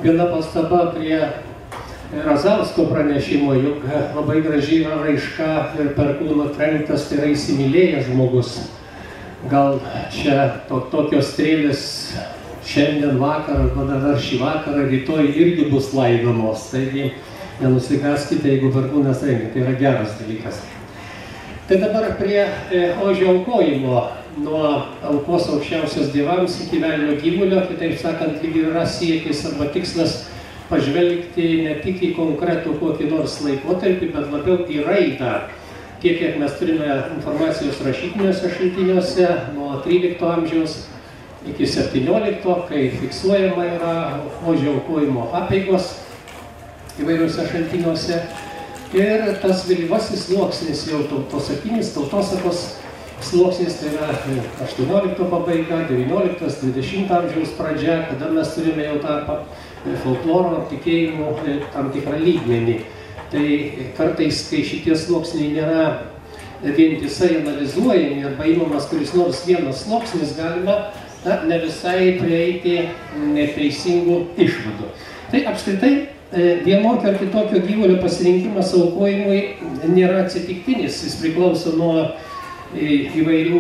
Viena pastaba prie Razausko pranešimo, juk labai graži yra raiška ir perkūno trenktas, tai yra įsimylėjęs žmogus. Gal čia tokios strėlės šiandien vakar, arba dar šį vakarą, rytoj irgi bus laidomos. Taigi nenusigaskite, jeigu perkūnas trenkia, tai yra geras dalykas. Tai dabar prie ožio aukojimo. Nuo aukos aukščiausios dievams iki velnio gyvulio, kitaip sakant, lyg yra siekis arba tikslas pažvelgti ne tik į konkretų kokį nors laikotarpį, bet labiau į raidą. Tiek, kiek mes turime informacijos rašytiniuose šaltiniuose nuo 13 amžiaus iki 17, kai fiksuojama yra ožio aukojimo apeigos įvairiuose šaltiniuose. Ir tas vėlyvasis sluoksnis, jau tautosakinis, tautosakos sluoksnis, tai yra 18 pabaiga, 19-20 amžiaus pradžia, kada mes turime jau tą folkloro tikėjimo tam tikrą lygmenį. Tai kartais, kai šitie sluoksniai nėra vientisai analizuojami arba įmamas kuris nors vienas sluoksnis, galima ne visai prieiti neteisingų išvadų. Tai apskritai vienokio ar kitokio gyvulio pasirinkimas aukojimui nėra atsitiktinis, jis priklauso nuo įvairių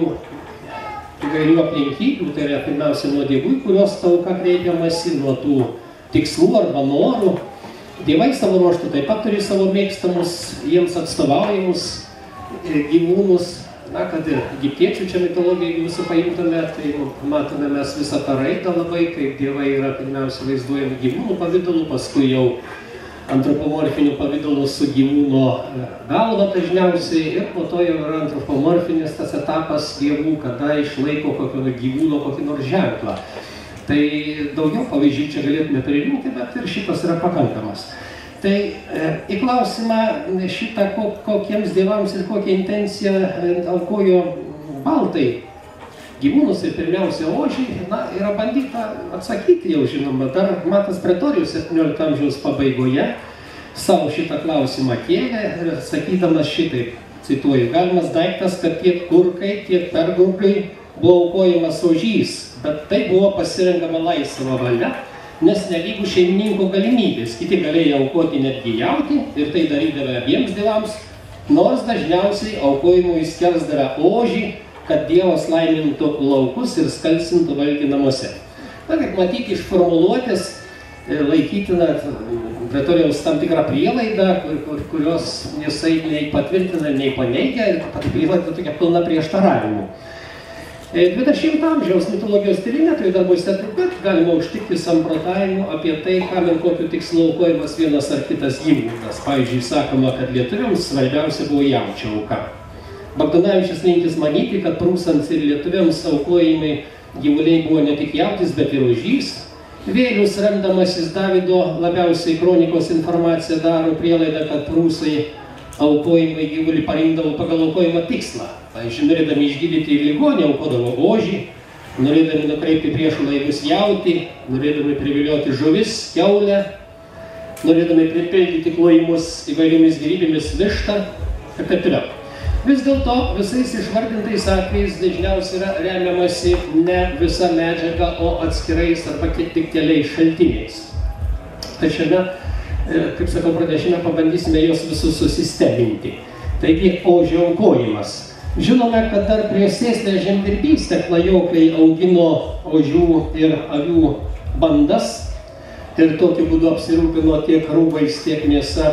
aplinkybių, tai yra pirmiausia nuo dievų, kurios auka kreipiamasi, nuo tų tikslų arba norų. Dievai savo ruožtu taip pat turi savo mėgstamus, jiems atstovaujamus gyvūnus. Na, kad ir egiptiečių čia mitologiją, jeigu visą paimtume, tai matome mes visą tą raidą labai, kaip dievai yra pirmiausia vaizduojami gyvūnų pavidalu, paskui jau antropomorfinių pavydalų su gyvūno galva dažniausiai, ir po to jau yra antropomorfinis tas etapas dievų, kada išlaiko kokio gyvūno kokį nors ženklą. Tai daugiau pavyzdžių čia galėtume priimti, bet ir šitas yra pakankamas. Tai į klausimą šitą, kokiems dievams ir kokią intenciją aukojo baltai gyvūnus ir pirmiausia ožį, yra bandyta atsakyti jau žinoma. Dar Matas Pretorijus 17 amžiaus pabaigoje savo šitą klausimą kėlė ir sakydamas šitaip, cituoju, galimas daiktas, kad tiek kurkai, tiek pergurkai buvo aukojamas ožys, bet tai buvo pasirenkama laisva valia, nes nelygų šeimininko galimybės. Kiti galėjo aukoti netgi jautį ir tai darydavę abiems dievams, nors dažniausiai aukojimui skersdavę ožį, kad Dievas laimintų laukus ir skalsintų valgį namuose. Na, kaip matyti, iš formuluotės laikytina Pretorijaus tam tikrą prielaidą, kurios jisai nei patvirtina, nei paneigia, ir pati prielaida tokia pilna prieštaravimų. 20 amžiaus mitologijos tyrinėtojų darbuose taip pat galima užtikti samprotavimų apie tai, kam ir kokiu tikslu aukojamas vienas ar kitas gyvūnas. Pavyzdžiui, sakoma, kad lietuviams svarbiausia buvo jaučio auka. Bagdonavičius linkis manyti, kad prūsams ir lietuviams aukojimai gyvuliai buvo ne tik jautis, bet ir ožys. Vėlius, remdamasis Davido labiausiai kronikos informaciją, daro prielaidą, kad prūsai aukojimai gyvulį parinkdavo pagal aukojimo tikslą. Pavyzdžiui, norėdami išgydyti ligonį, aukodavo ožį, norėdami nukreipti priešų laivus jautį, norėdami privilioti žuvis, kiaulę, norėdami pripildyti klojimus įvairiomis gėrybėmis vištą ir taip toliau. Vis dėlto visais išvardintais atvejais dažniausiai yra remiamasi ne visa medžiaga, o atskirais arba tik keliais šaltiniais. Tai šiame, kaip sakau, pranešime pabandysime juos visus susisteminti. Taigi, ožio aukojimas. Žinome, kad dar prieš sėslę žemdirbystę klajokliai augino ožių ir avių bandas ir tokiu būdu apsirūpino tiek rūbais, tiek mėsa,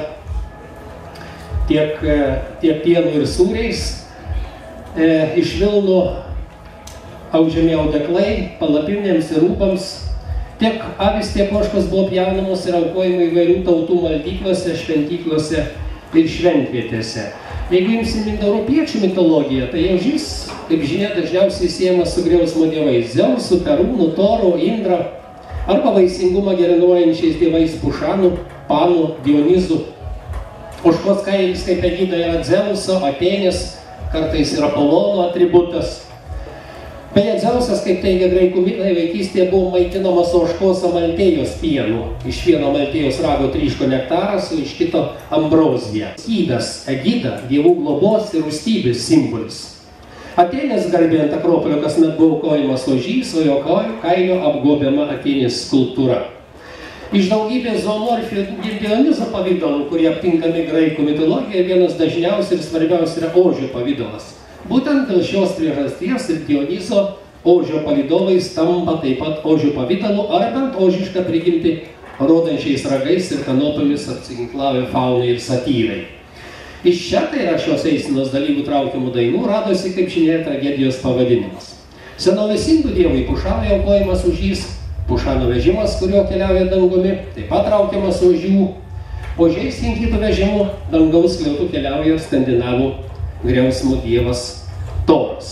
tiek pienu ir sūriais. Iš vilnų audžiami audeklai palapinėms ir rūbams. Tiek avis, tiek ožkos buvo pjaunamos ir aukojimai įvairių tautų maldyklose, šventyklose ir šventvietėse. Jeigu imsim indoeuropiečių mitologiją, tai ožys, kaip žinia, dažniausiai siejamas su griausmo dievais Dzeusu, Perūnu, Toru, Indra, arba vaisingumą gerinuojančiais dievais Pušanu, Panu, Dionizu. Ožkos kailis kaip Egida yra Dzeuso, Atėnės, kartais ir Apolono atributas. Beje, Dzeusas, kaip teigia graikų mitai, vaikystėje buvo maitinamas ožkos amaltėjos pienu. Iš vieno amaltėjos rago tryško nektaras, o iš kito ambrozija. Skydas, Egida, dievų globos ir rūstybės simbolis. Atėnės garbė ant Akropolio kasmet buvo aukojamas ožys, o jo kailio apgobiama Atėnės skulptūra. Iš daugybės zoomorfijų ir Dionizo pavydalų, kurie aptinkami graikų mitologijoje, vienas dažniausiai ir svarbiausia yra ožio pavydalas. Būtent dėl šios priežasties ir Dionizo ožio palydovais tampa taip pat ožio pavydalu ar bent ožišką prigimtį rodančiais ragais ir kanopomis apsiginklavę faunai ir satyrai. Iš čia, tai yra šios eisenos dalyvių traukiamų dainų, radosi, kaip žinia, tragedijos pavadinimas. Senovės indų dievui Pušanai aukojamas ožys, Pušano vežimas, kuriuo keliauja dangumi, taip pat traukiamas ožių. Ožiais kinkytų vežimu dangaus skliautu keliauja skandinavų griausmų dievas Toras.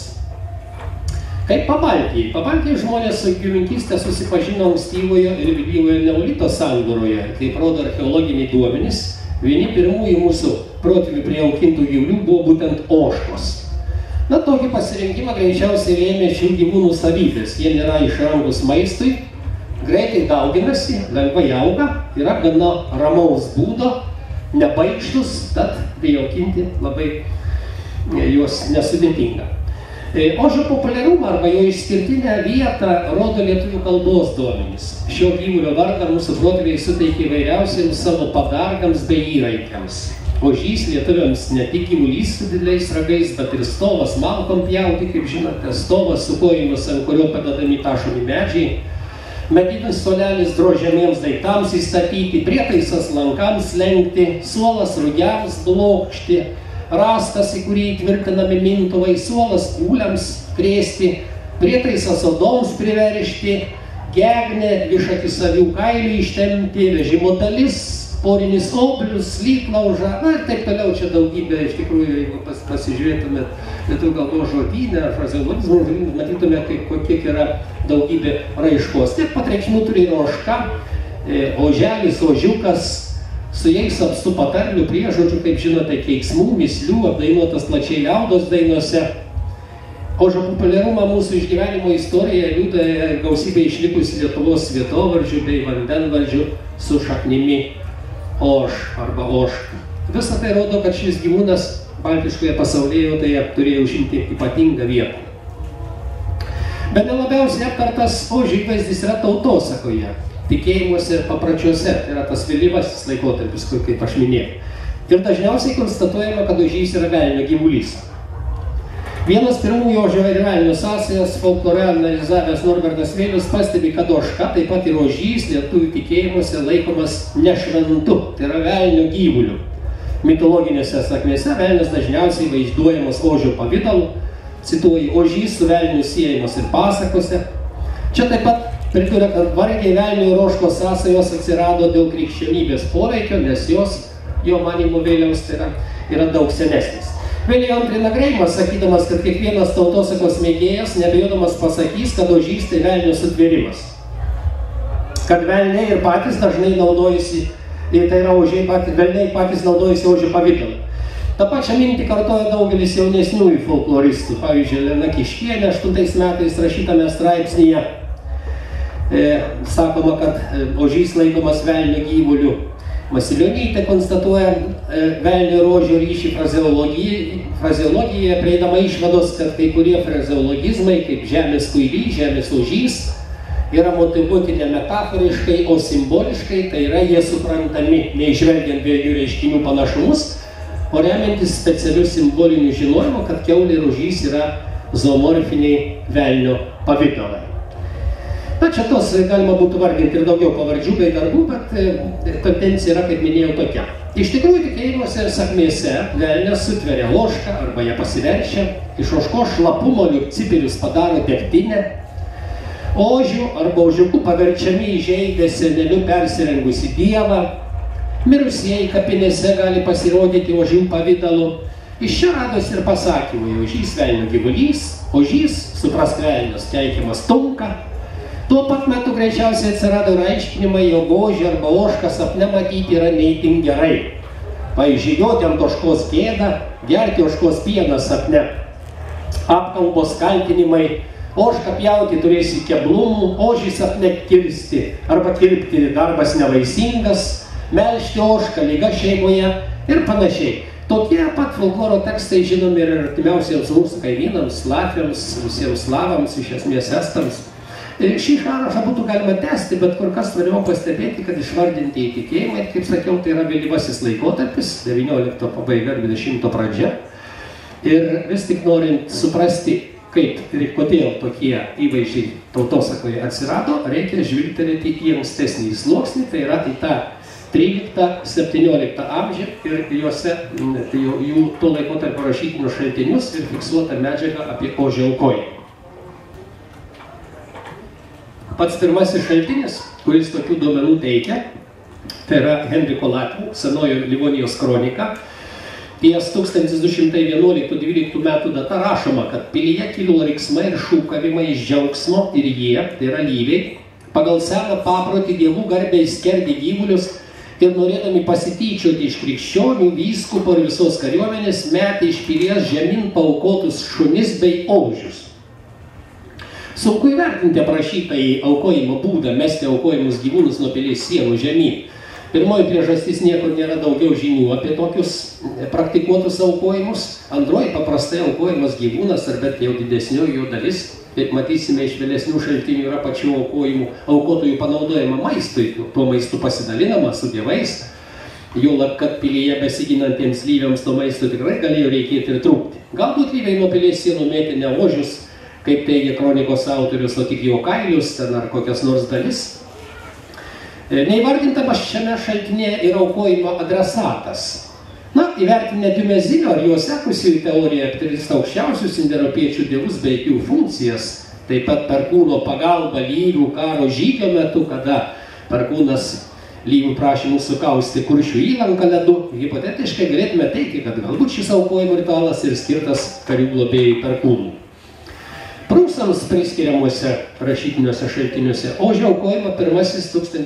Kaip Pabaltijai. Pabaltijai žmonės su gyvulininkystė susipažino ankstyvojo ir vėlyvojo neolito sandūroje. Kaip rodo archeologiniai duomenys, vieni pirmųjų mūsų protėvių prijaukintų gyvulių buvo būtent ožkos. Na, tokį pasirinkimą greičiausiai lėmė šių gyvūnų savybės. Jie nėra išrangus maistui, greitai dauginasi, lengvai auga, yra gana ramaus būdo, nebaikštus, tad prijaukinti labai juos nesudėtinga. Ožio populiarumą arba jo išskirtinę vietą rodo lietuvių kalbos duomenys. Šio gyvulio vardą mūsų protėviai suteikė įvairiausiems savo padargams bei įraikiams. Ožys lietuviams ne tik gyvulys su dideliais ragais, bet ir stovas malkom pjauti, kaip žinote, stovas su kojomis, ant kurio padedami tašomi medžiai, medinis suolelis drožiamiems daiktams įstatyti, prietaisas lankams lenkti, suolas rugiams blokšti, rastas, į kurį įtvirtinami mintuvai, suolas kūliams krėsti, prietaisas odoms priveršti, gegnė, višakis avių kailių ištemti, vežimo dalis, porinis oblius, lyglauža, na ir taip toliau. Čia daugybė, iš tikrųjų, jeigu pasižiūrėtumėt lietuvių kalbos žodyną, frazeologizmų, matytume, kiek yra daugybė raiškos. Tiek pat reikšmių turi ir ožka, oželis, ožiukas, su jais apstu patarlių, priežodžių, kaip žinote, keiksmų, mislių, apdainuotas plačiai liaudos dainose. Ožio populiarumą mūsų išgyvenimo istorijoje liudija gausybė išlikusi Lietuvos vietovardžių bei vandenvardžių su šaknimi ož arba ožka. Visa tai rodo, kad šis gyvūnas baltiškoje pasaulėjautoje turėjo užimti ypatingą vietą. Bet nelabiausiai aptartas ožio įvaizdis yra tautosakoje, tikėjimuose ir papračiuose, tai yra tas vėlyvasis laikotarpis, kaip aš minėjau. Ir dažniausiai konstatuojama, kad ožys yra velnio gyvulys. Vienas pirmųjų ožio ir velnio sąsajas folklore analizavęs Norbertas Vėlius pastebi, kad ožka, taip pat ir ožys lietuvių tikėjimuose laikomas nešventu, tai yra velnio gyvuliu. Mitologinėse sakmėse velnias dažniausiai vaizduojamas ožio pavidalu, cituoju, ožys su velniu siejamas ir pasakose. Čia taip pat priduria, kad vargiai velnio ir ožkos sąsajos atsirado dėl krikščionybės poreikio, nes jos, jo manymu Vėliaus, tai yra daug senesnis. Vėliau antrina Greimas, sakydamas, kad kiekvienas tautosakos mėgėjas, nebejodamas pasakys, kad ožys tai velnio sutvėrimas. Kad velniai ir patys dažnai naudojasi, tai yra ožiai velniai patys naudojasi ožio pavidalu. Ta pačią mintį kartoja daugelis jaunesniųjų folkloristų. Pavyzdžiui, Elena Kiškienė 8 metais rašytame straipsnyje sakoma, kad ožys laikomas velnio gyvuliu. Masilionytė konstatuoja velnio ir ožio ryšį frazeologijoje, prieidama išvados, kad kai kurie frazeologizmai, kaip žemės kuilys, žemės ožys, yra motyvuoti ne metaforiškai, o simboliškai, tai yra jie suprantami neižvelgiant dviejų reiškinių panašumus, o remiantis specialiu simboliniu žinojimu, kad kiaulė ir ožys yra zoomorfiniai velnio pavidalai. Na, čia tos galima būtų vardinti ir daugiau pavardžių bei darbų, bet tendencija yra, kaip minėjau, tokia. Iš tikrųjų, tikėjimuose ir sakmėse velnias sutveria ožką arba ją pasiverčia, iš ožkos šlapumo liukcipirius padaro degtinę, ožių arba ožiukų paverčiami įžeidę seneliu persirengusi dievą, mirusieji kapinėse gali pasirodyti ožių pavidalu. Iš čia radosi ir pasakymai, ožys velnio gyvulys, ožys, suprask velnios, keikiamas tunka. Tuo pat metu greičiausiai atsirado ir aiškinimai, jog ožį arba ožką sapne matyti yra neįtin gerai. Pavyzdžiui, joti ant ožkos pėdą, gerti ožkos pieną sapne. Apkalbos kaltinimai, ožką pjauti turėsi keblumų, ožį sapne kirsti arba kirpti darbas nevaisingas, melžti ožką, liga šeimoje ir panašiai. Tokie pat folkloro tekstai žinomi ir artimiausiems mūsų kaimynams, latviams, visiems slavams, iš esmės estams. Šį sąrašą būtų galima tęsti, bet kur kas svarbiau pastebėti, kad išvardinti įtikėjimai, kaip sakiau, tai yra vėlyvasis laikotarpis, 19 pabaiga, 20 pradžia. Ir vis tik norint suprasti, kaip ir kodėl tokie įvaizdžiai tautosakoje atsirado, reikia žvilgtelėti į ankstesnį sluoksnį, tai yra į tą 13-17 amžių ir juose jų to laikotarpio rašytinius šaltinius ir fiksuotą medžiagą apie ožio aukojimą. Pats pirmasis šaltinis, kuris tokių duomenų teikia, tai yra Henriko Latvių Senojo Livonijos kronika. Ties 1211-12 metų data rašoma, kad pilyje kilo riksmai ir šūkavimai iš džiaugsmo ir jie, tai yra lyviai, pagal seną paprotį dievų garbei skerdė gyvulius ir norėdami pasityčioti iš krikščionių, vyskupo ir visos kariuomenės metė iš pilies žemyn paaukotus šunis bei ožius. Sunku įvertinti aprašytąjį aukojimo būdą, mesti aukojimus gyvūnus nuo pilies sienų žemyn. Pirmoji priežastis niekur nėra daugiau žinių apie tokius praktikuotus aukojimus. Antroji paprastai aukojimas gyvūnas, ar bet jau didesnioji jo dalis, kaip matysime iš vėlesnių šaltinių, yra pačių aukotojų panaudojama maistui, tuo maistu pasidalinama su dievais. Juolab, kad pilyje besiginantiems lyviams to maisto tikrai galėjo reikėti ir trūkti. Galbūt lyviai nuo pilies sienų mėtė ne ožius, kaip teigia kronikos autorius, o tik jo kailius, ten ar kokias nors dalis. Neįvardintamas šiame šaltinėje yra aukojimo adresatas. Na, įvertinę Diumezinio ar jo sekusiųjų teoriją apie tris aukščiausius indoeuropiečių dievus bei jų funkcijas, taip pat perkūno pagalba lyvių karo žygio metu, kada perkūnas lyvių prašymų sukausti Kuršių įlanką ledu, hipotetiškai galėtume teigti, kad galbūt šis aukojimo ritualas ir skirtas karių globėjai perkūnų. Prūsams priskiriamuose rašytiniuose šaltiniuose ožio aukojimą pirmasis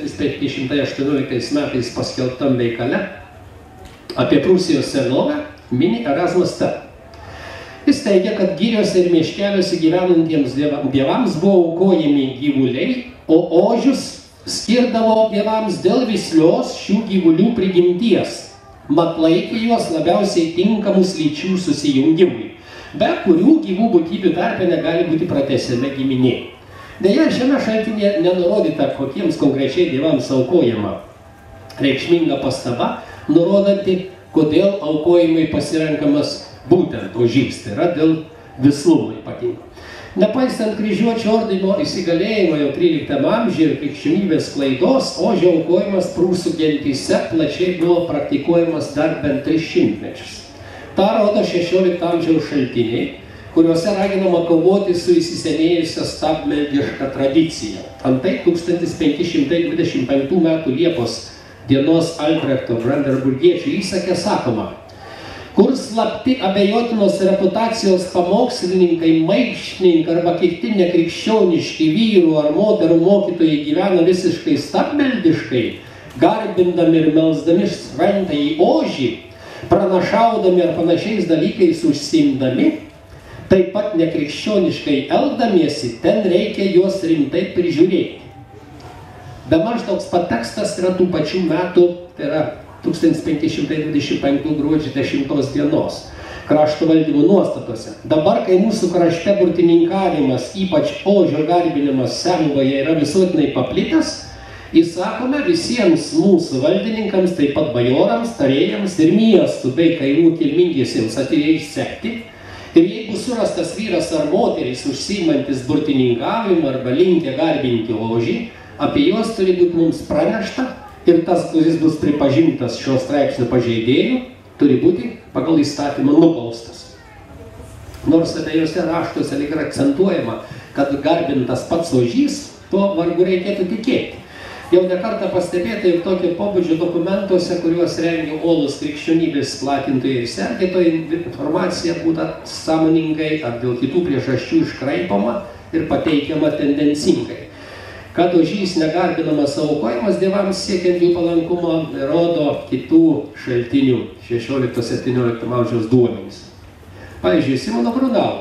1518 metais paskelbtam veikale apie Prūsijos senovę mini Erasmas T. Jis teigia, kad giriuose ir miškeliuose gyvenantiems dievams buvo aukojami gyvuliai, o ožius skirdavo dievams dėl vislios šių gyvulių prigimties, mat laikė juos labiausiai tinkamus lyčių susijungimui, be kurių gyvų būtybių tarpe negali būti pratęsiama giminė. Deja, šiame šaltinėje nenurodyta, kokiems konkrečiai dievams aukojama. Reikšminga pastaba, nurodanti, kodėl aukojimai pasirenkamas būtent ožys, tai yra dėl vislumo ypatingo. Nepaisant kryžiuočio ordino įsigalėjimo jau 13 amžiuje ir krikščionybės sklaidos, ožio aukojimas prūsų gentyse plačiai buvo praktikuojamas dar bent 3 šimtmečius. Ta rodo 16 amžiaus šaltiniai, kuriuose raginama kovoti su įsisenėjusia stabmeldiška tradicija. Antai 1525 metų Liepos dienos Albrechto brandenburgiečių įsake sakoma, kur slapti abejotinos reputacijos pamokslininkai, maištininkai arba kiti nekrikščioniški vyrų ar moterų mokytojai gyvena visiškai stabmeldiškai, garbindami ir melsdami šventąjį ožį, pranašaudami ar panašiais dalykais užsiimdami, taip pat nekrikščioniškai elgdamiesi, ten reikia juos rimtai prižiūrėti. Bemaž toks pat tekstas yra tų pačių metų, tai yra 1525 gruodžio 10 dienos krašto valdymo nuostatose. Dabar, kai mūsų krašte burtininkavimas, ypač ožio garbinimas Senvoje yra visuotinai paplitęs, įsakome visiems mūsų valdininkams, taip pat bajorams, tarėjams ir miestų bei kaimų kilmingiesiems atėjais sekti. Ir jeigu surastas vyras ar moteris užsiimantis burtininkavimu arba linkę garbinti ožį, apie juos turi būti mums pranešta ir tas, kuris bus pripažintas šio straipsnio pažeidėjų, turi būti pagal įstatymą nubaustas. Nors abiejose raštuose lyg ir akcentuojama, kad garbintas pats ožys, to vargu reikėtų tikėti. Jau nekartą pastebėta ir tokio pobūdžio dokumentuose, kuriuos rengia uolūs krikščionybės platintojai ir sergėtojai, informacija būtų sąmoningai ar dėl kitų priežasčių iškraipoma ir pateikiama tendencingai. Kad ožys negarbinamas aukojimas dievams siekiant jų palankumo, rodo kitų šaltinių 16-17 amžiaus duomenys. Pavyzdžiui, Simono Brunalo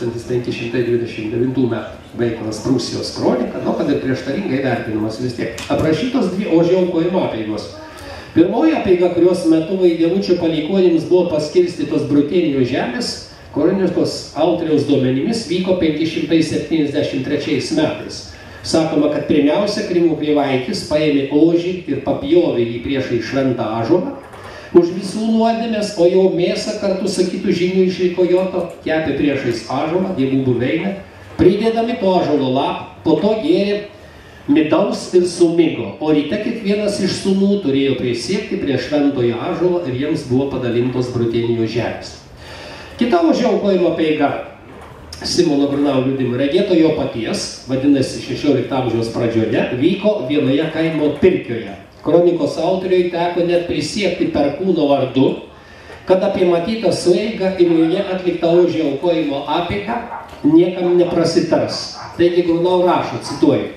1529 metų veikalas Prūsijos kronika, kad ir prieštaringai vertinamas vis tiek. Aprašytos 2 ožio aukojimo apeigos. Pirmoji apeiga, kurios metu Vaidievučio palikuonims buvo paskirstytos Brutėnijos žemės, kronikos autoriaus duomenimis vyko 573 metais. Sakoma, kad pirmiausia Krimo kreivaitis paėmė ožį ir papjovė jį priešai šventą ąžuolą už visų nuodėmės, o jo mėsą kartu su kitų žinių iš Rikojoto kepė priešais ąžuolą, dievų buveinę, pridėdami to ąžuolo lapą, po to gėrė midaus ir sumigo, o ryte kiekvienas iš sūnų turėjo prisiekti prie šventojo ąžuolo ir jiems buvo padalintos Brutėnijos žemės. Kita ožio aukojimo apeiga Simono Grunau liudijimu regėto jo paties, vadinasi 16 amžiaus pradžioje, vyko vienoje kaimo pirkioje. Kronikos autoriui teko net prisiekti Perkūno vardu, kad apie matytą sueigą ir joje atliktą ožio aukojimo apeigą niekam neprasitars. Taigi Grunau rašo, cituoju: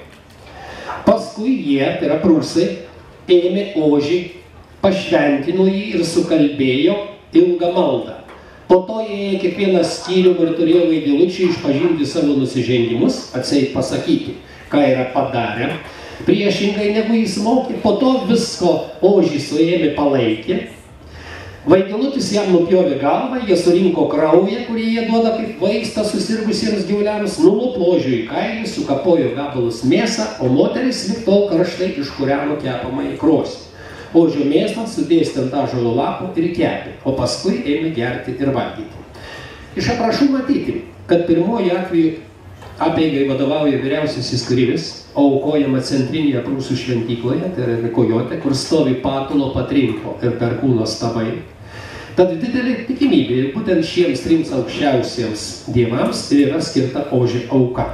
paskui jie, tai yra prūsai, ėmė ožį, pašventino jį ir sukalbėjo ilgą maldą. Po to jie kiekvieną skyrium ir turėjo vaidilučiai išpažinti savo nusižengimus, atseit pasakyti, ką yra padarę, priešingai negu jis mokė. Po to visko ožį suėmė palaikė. Vaidilutis jam nupjovė galvą, jie surinko kraują, kurį jie duoda kaip vaistą susirgusiems gyvuliams, nulupo ožiui kailį, sukapojo gabalus mėsą, o moteris lig tol karštai iškūreno kepamą į krosnį. Ožio mėsą sudėstė ant ąžuolo lapų ir kepė, o paskui ėmė gerti ir valgyti. Iš aprašų matyti, kad pirmoji atveju apeigai vadovauja vyriausiasis krivis, aukojama centrinėje prūsų šventykloje, tai yra Rikojote, kur stovi Patulo, Patrinko ir Perkūno stabai. Tad didelė tikimybė ir būtent šiems trims aukščiausiems dievams yra skirta ožio auka.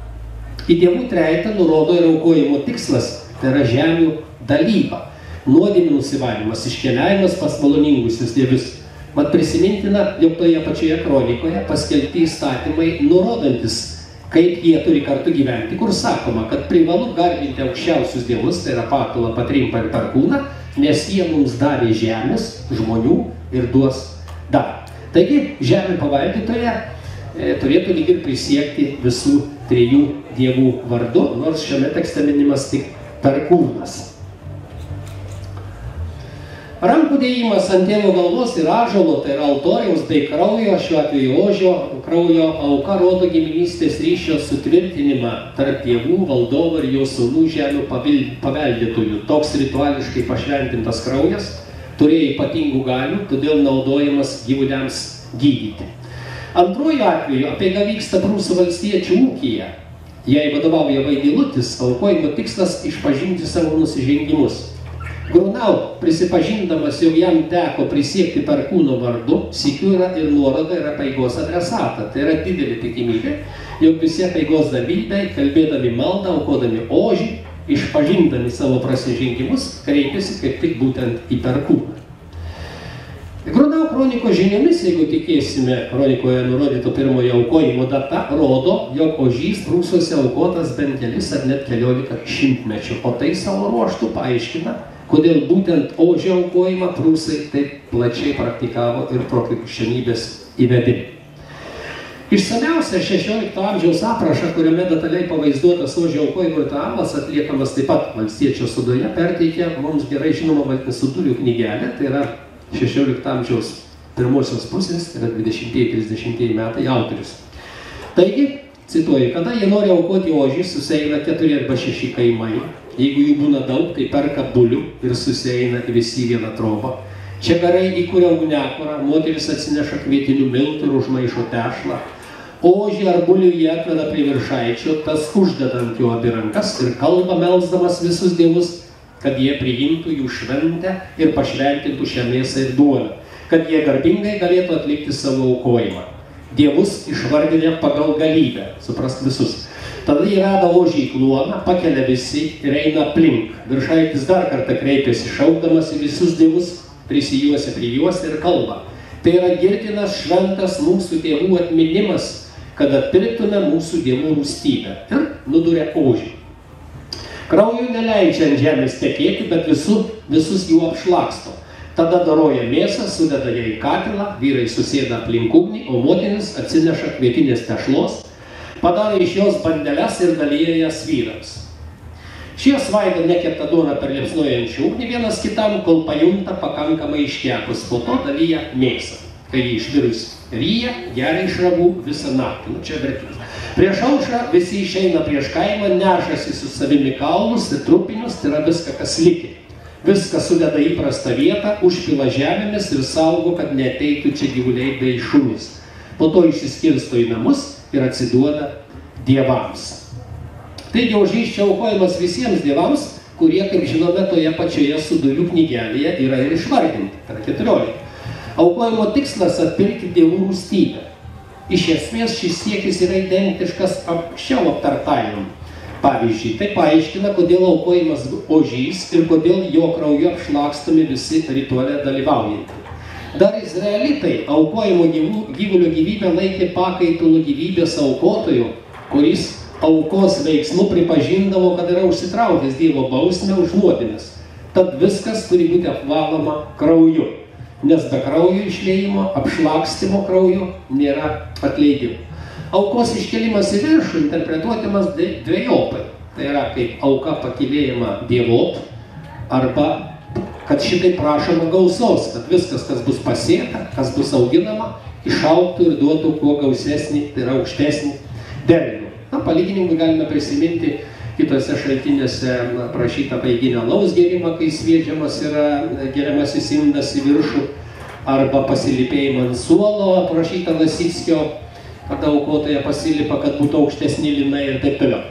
Į dievų trejetą nurodo ir aukojimo tikslas, tai yra žemių dalyba. Nuodėmių nusivalymas, iškeliavimas pas maloningusius dievius. Mat prisimintina, jog toje pačioje kronikoje paskelbti įstatymai nurodantis, kaip jie turi kartu gyventi, kur sakoma, kad privalu garbinti aukščiausius dievus, tai yra Patulą, Patrimpą ir Perkūną, nes jie mums davė žemės, žmonių ir duos dar. Taigi, žemė pavaldytoje turėtų lyg ir prisiekti visų trijų dievų vardu, nors šiame tekste minimas tik Perkūnas. Rankų dėjimas ant tėvo galvos ir ąžuolo, tai yra altoriaus bei kraujo, šiuo atveju ožio kraujo auka rodo giminystės ryšio sutvirtinimą tarp dievų, valdovo ir jo sūnų žemių paveldėtojų. Toks rituališkai pašventintas kraujas turėjo ypatingų galių, todėl naudojamas gyvuliams gydyti. Antruoju atveju apeiga vyksta prūsų valstiečių ūkyje. Jei vadovauja vaidilutis, aukojimo tikslas išpažinti savo nusižengimus. Grunau, prisipažindamas, jog jam teko prisiekti Perkūno vardu, sykiu yra ir nuoroda ir apeigos adresatą. Tai yra didelė tikimybė, jog visi apeigos dalyviai, kalbėdami maldą, aukodami ožį, išpažindami savo prasižengimus, kreipėsi kaip tik būtent į Perkūną. Grunau kronikos žiniomis, jeigu tikėsime kronikoje nurodyto pirmojo aukojimo data, rodo, jog ožys prūsuose aukotas bent kelis ar net 14 šimtmečių, o tai savo ruožtu paaiškina, kodėl būtent ožio aukojimą prūsai taip plačiai praktikavo ir pro krikščionybės įvedimą. Išsamiausia 16 amžiaus aprašą, kuriame detaliai pavaizduotas ožio aukojimo ritualas, atliekamas taip pat valstiečio sudoje, perteikia mums gerai žinoma Sudulių knygelė, tai yra 16 amžiaus pirmosios pusės, tai yra 20-30 metai autorius. Taigi, cituoju, kada jie nori aukoti ožį, susieina 4 arba 6 kaimai. Jeigu jų būna daug, tai perka bulių ir susieina visi vieną trobą. Čia garai įkuria ugniakurą, moteris atsineša kvietinių miltų ir užmaišo tešlą. Ožį ar bulių jie atveda prie viršaičio, tas uždeda ant jo abi rankas ir kalba melsdamas visus dievus, kad jie priimtų jų šventę ir pašventintų šią mėsą ir duoną, kad jie garbingai galėtų atlikti savo aukojimą. Dievus išvardinę pagal galybę, suprask visus. Tada jie veda ožį į kluoną, pakelia visi ir eina aplink. Viršaitis dar kartą kreipiasi šaukdamas į visus dievus, prisijuosia prie juos ir kalba. Tai yra girtinas šventas mūsų tėvų atminimas, kad atpirktume mūsų dievų rūstybę. Ir nuduria ožį. Krauju neleidžia ant žemės tekėti, bet visus jų apšlaksto. Tada doroja mėsą, sudeda ją į katilą, vyrai susėda aplink ugnį, o moteris atsineša kvietinės tešlos, padaro iš jos bandeles ir dalyja jas vyrams. Šie svaido nekeptą duoną per liepsnojančią ugnį vienas kitam, kol pajunta pakankamai iškepus, po to dalyja mėsą. kai jį išvirus ryja, geria iš ragų visą naktį. Nu, čia vertimas. Prieš aušrą visi išeina prieš kaimą, nešasi su savimi kaulus ir trupinius, tai yra viską, kas likė. Viską sudeda įprastą vietą, užpila žemėmis ir saugo, kad neateitų čia gyvuliai bei šunys. Po to išsiskirsto į namus ir atsiduoda dievams. Taigi ožys aukojamas visiems dievams, kurie, kaip žinome, toje pačioje sudurių knygelėje yra ir išvardinti, tai yra 14. Aukojimo tikslas atpirkti dievų rūstybę. Iš esmės šis siekis yra identiškas anksčiau aptartajam. Pavyzdžiui, tai paaiškina, kodėl aukojimas ožys ir kodėl jo krauju apšlakstomi visi rituale dalyvaujantys. Dar izraelitai aukojimo gyvulio gyvybę laikė pakaitulu gyvybės aukotoju, kuris aukos veiksmu pripažindavo, kad yra užsitraukęs Dievo bausmę už nuodėmes. Tad viskas turi būti apvaloma krauju, nes be kraujo išliejimo, apšlakstymo krauju nėra atleidimo. Aukos iškelimas į viršų interpretuotimas dvejopai. Tai yra kaip auka pakylėjama Dievot, arba kad šitai prašoma gausos, kad viskas, kas bus pasėta, kas bus auginama, išaugtų ir duotų kuo gausesnį, tai yra aukštesnį derlių. Na, palyginimui galime prisiminti kitose šaltinėse prašytą apeiginę alaus gėrimą, kai sviedžiamas yra geriamasis indas į viršų, arba pasilipėjimą ant suolo prašytą Lasickio, kada aukotoje pasilipa, kad būtų aukštesni linai ir taip toliau.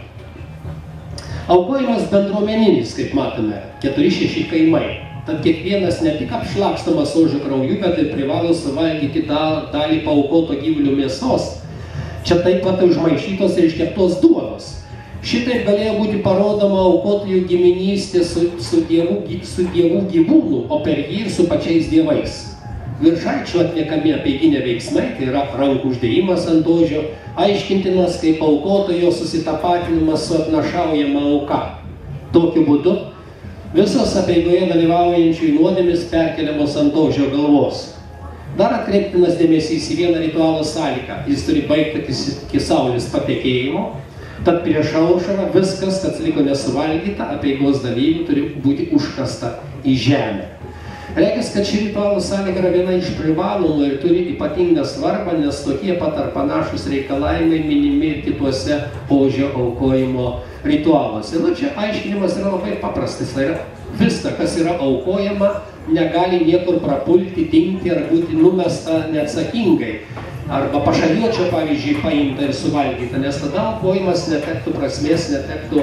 Aukojimas bendruomeninis, kaip matome, 4-6 kaimai. Tad kiekvienas ne tik apšlakstamas ožio krauju, bet ir privalo suvalgyti dalį paaukoto gyvulių mėsos. Čia taip pat užmaišytos ir iškeptos duonos. Šitaip galėjo būti parodoma aukotojų giminystė su dievų gyvūnų, o per jį ir su pačiais dievais. Viršaičių atliekami apeiginė veiksmai, tai yra rankų uždėjimas ant ožio, aiškintinas kaip aukotojo susitapatinimas su atnašaujama auka. Tokiu būdu visos apeigoje dalyvaujančių nuodėmis perkeliamos ant ožio galvos. Dar atkreiptinas dėmesys į vieną ritualo sąlygą. Jis turi baigtis iki saulės patekėjimo, tad prieš aušrą viskas, kas liko nesuvalgyta, apeigos dalyvių turi būti užkasta į žemę. Regis, kad ši ritualo sąlyga yra viena iš privalomų ir turi ypatingą svarbą, nes tokie pat ar panašus reikalavimai minimi ir kituose ožio aukojimo ritualuose. Nu, čia aiškinimas yra labai paprastas. Tai yra viską, kas yra aukojama, negali niekur prapulti, dingti ar būti numesta neatsakingai. Arba pašaliečio, pavyzdžiui, paimta ir suvalgyta, nes tada aukojimas netektų prasmės, netektų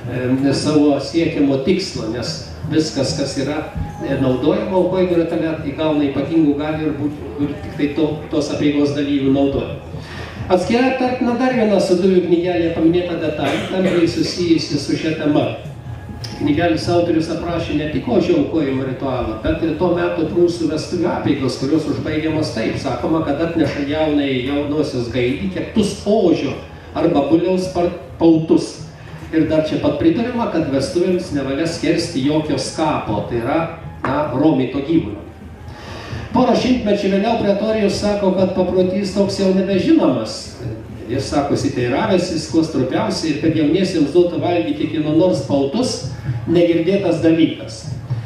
savo siekiamo tikslo, nes viskas, kas yra naudojama aukojimo rituale, įgauna ypatingų galių ir būtų tik tai tos apeigos dalyvių naudojama. Atskira aptartina dar viena sudurių knygelėje paminėta detalė, tampriai susijusi su šia tema. Knygelės autorius aprašė ne tik ožio aukojimo ritualą, bet ir to meto prūsų vestuvių apeigos, kurios užbaigiamas taip. Sakoma, kad atneša jaunosios gaidį keptus ožio arba buliaus pautus. Ir dar čia pat priduriama, kad vestuvėms nevalia skersti jokio skapo, tai yra romito gyvulio. Porą šimtmečių vėliau Pretorijus sako, kad paprotys toks jau nebežinomas. Jis sako, siteiravęsis, kuo strupiausiai, ir kad jauniesiems duotų valgyti kieno nors pautus, negirdėtas dalykas.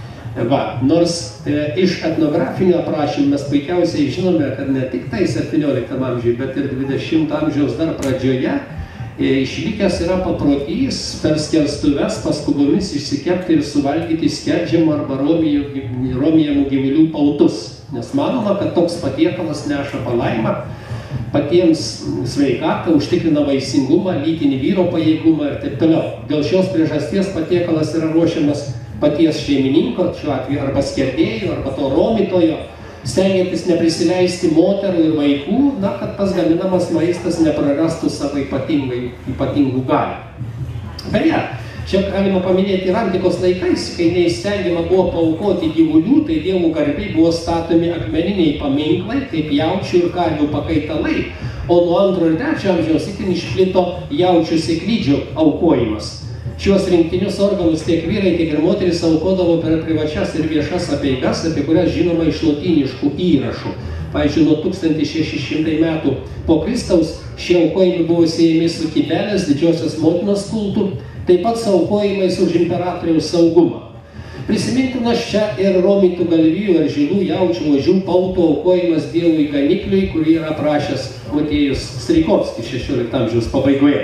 Nors iš etnografinio aprašymų mes puikiausiai žinome, kad ne tik tai 17 amžiuje, bet ir 20 amžiaus dar pradžioje išlikęs yra paprotys per skerstuves paskubomis išsikepti ir suvalgyti skerdžiamų arba romijamų gyvulių pautus. Nes manoma, kad toks patiekalas neša palaimą, patiems sveikatą, užtikrina vaisingumą, lytinį vyro pajėgumą ir taip toliau. Dėl šios priežasties patiekalas yra ruošiamas paties šeimininko, šiuo atveju arba skerdėjo, arba to romitojo, stengiantis neprisileisti moterų ir vaikų, kad tas gaminamas maistas neprarastų savo ypatingų galių. Beje, čia galima paminėti ir antikos laikais, kai neįstengiama buvo paaukoti gyvulių, tai dievų garbei buvo statomi akmeniniai paminklai, kaip jaučių ir karvių pakaitalai, o nuo 2 ir 3 amžiaus itin išplito jaučių sėklidžių aukojimas. Šios rinktinius organus tiek vyrai, tiek ir moteris aukodavo per privačias ir viešas apeigas, apie kurias žinoma iš lotyniškų įrašų. Pavyzdžiui, nuo 1600 metų po Kristaus šie aukojimai buvo siejami su Kibelės, didžiosios motinos kultu, taip pat su aukojimais už imperatoriaus saugumą. Prisimintinas čia ir romitų galvijų ar žilų jaučių ožių pautų aukojimas Dievui ganikliui, kurį yra aprašęs Motiejus Strijkovskis 16 amžiaus pabaigoje.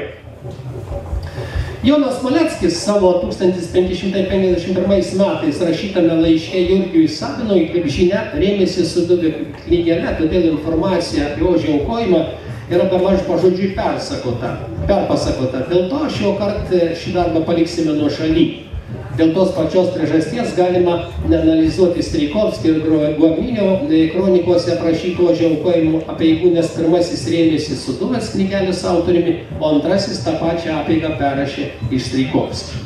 Jonas Maleckis savo 1551 metais rašytame laiške Jurgiui Sabinui, kaip žinia, rėmėsi Sūduvio knygele, todėl informacija apie ožio aukojimą yra bemaž pažodžiui perpasakota. Dėl to šiuokart šį darbą paliksime nuošaly. Dėl tos pačios priežasties galima neanalizuoti Strijkovskio ir Guobinio kronikose aprašytų ožio aukojimų apeigų, nes pirmasis rėmėsi Sūduvės knygelės autoriumi, o antrasis tą pačią apeigą perrašė iš Strijkovskio.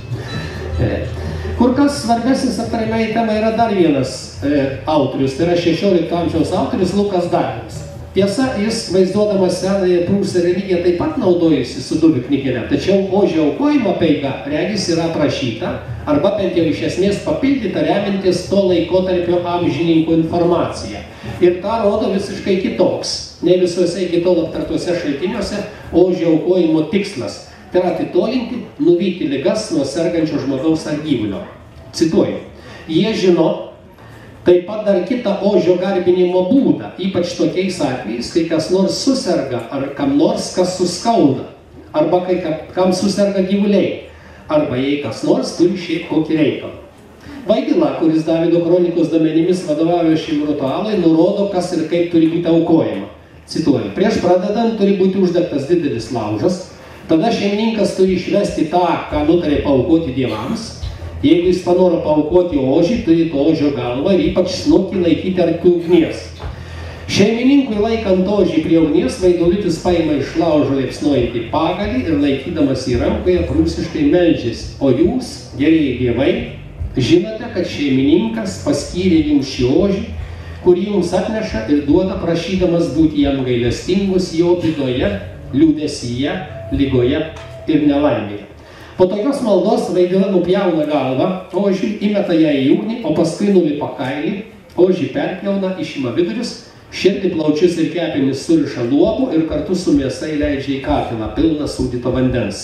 Kur kas svarbesnis aptariamai tema yra dar vienas autorius, tai yra 16 amžiaus autorius Lukas Davidas. Tiesa, jis vaizduodamas senąją prūsų religiją taip pat naudojasi Sūduvių knygele, tačiau ožio aukojimo apeiga regis yra aprašyta arba bent jau iš esmės papildyta remintis to laikotarpio amžininkų informacija. Ir tą rodo visiškai kitoks, nei visuose iki tol aptartuose šaltiniuose, ožio aukojimo tikslas. Tai yra atitolinti, nuvyti ligas nuo sergančio žmogaus ar gyvulio. Cituoju, jie žino taip pat dar kitą ožio garbinimo būdą, ypač tokiais atvejais, kai kas nors suserga ar kam nors kas suskauda, arba kai kam suserga gyvuliai, arba jei kas nors turi šiaip kokį reikalą. Vaidila, kuris Davido kronikos duomenimis vadovauja šiam ritualui, nurodo, kas ir kaip turi būti aukojama. Cituoju, prieš pradedant turi būti uždegtas didelis laužas, tada šeimininkas turi išvesti tą, ką nutarė paaukoti dievams. Jeigu jis panoro paaukoti ožį, turi to ožio galvą ir ypač snukį laikyti arti ugnies. Šeimininkui laikant ožį prie ugnies, vaidulitis paima iš laužo liepsnojantį pagalį ir laikydamas į rankoje prūsiškai meldžiasi. O jūs, gerieji dievai, žinote, kad šeimininkas paskyrė jums šį ožį, kurį jums atneša ir duoda prašydamas būti jam gailestingus jo bydoje, liūdesyje, ligoje ir nelaimėje. Po tokios maldos Vaidila nupjauna galvą, ožį įmeta ją į ugnį, o paskui nulipa kailį, ožį perpjauna, išima vidurius, širdį, plaučius ir kepenis suriša luobu ir kartu su mėsa įleidžia į katilą, pilną sūdyto vandens.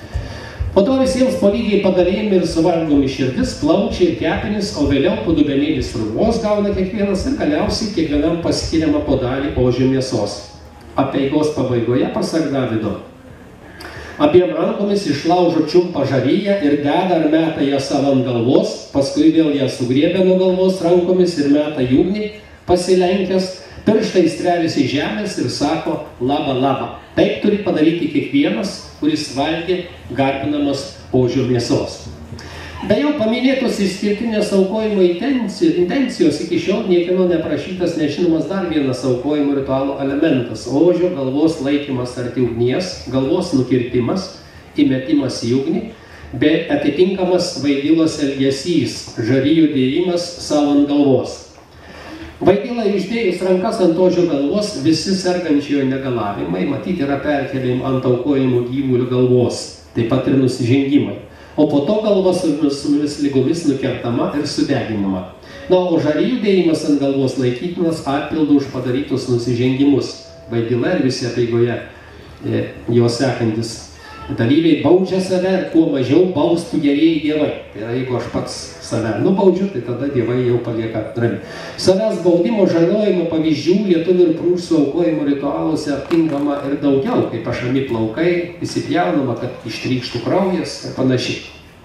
Po to visiems po lygiai padalijami ir suvalgomi širdis, plaučiai ir kepenis, o vėliau po dubenėlį sriubos gauna kiekvienas ir galiausiai kiekvienam paskiriama po dalį ožio mėsos. Apeigos pabaigoje, pasak Davido, abiem rankomis iš laužo čiumpa žaryją ir deda ar meta ją savo ant galvos, paskui vėl ją sugriebia nuo galvos rankomis ir meta į ugnį, pasilenkęs, pirštais streliasi žemės ir sako laba, laba. Taip turi padaryti kiekvienas, kuris valgė garbinamas ožio mėsos. Be jau paminėtos išskirtinės aukojimo intencijos iki šiol niekieno neprašytas nežinomas dar vienas aukojimo ritualo elementas – ožio galvos laikymas arti ugnies, galvos nukirtimas, įmetimas į ugnį, bei atitinkamas Vaidilos elgesys, žaryjų dėjimas savo ant galvos. Vaidila išdėjus rankas ant ožio galvos, visi sergančiojo negalavimai, matyti yra perkeliami ant aukojimo gyvulių galvos, taip pat ir nusižengimai. O po to galva su visomis lygomis nukertama ir sudeginama. Na, o žaryjų dėjimas ant galvos laikytinas atpildu už padarytus nusižengimus. Vaidila ir visi apeigoje jo sekantis dalyviai baudžia save ir kuo mažiau baustų gerieji dievai. Tai yra, jeigu aš pats save nubaudžiu, tai tada dievai jau palieka rami. Savęs baudimo žalojimo pavyzdžių lietuvių ir prūsų aukojimo ritualuose aptinkama ir daugiau, kaip ašami plaukai, įsipjaunama, kad ištrykštų kraujas ir panašiai.